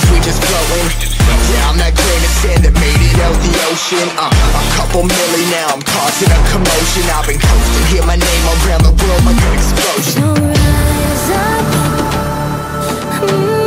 we just floating. Yeah, I'm that grain of sand that made it out the ocean. A couple milli now, I'm causing a commotion. I've been coasting, hear my name around the world like an explosion. So rise up.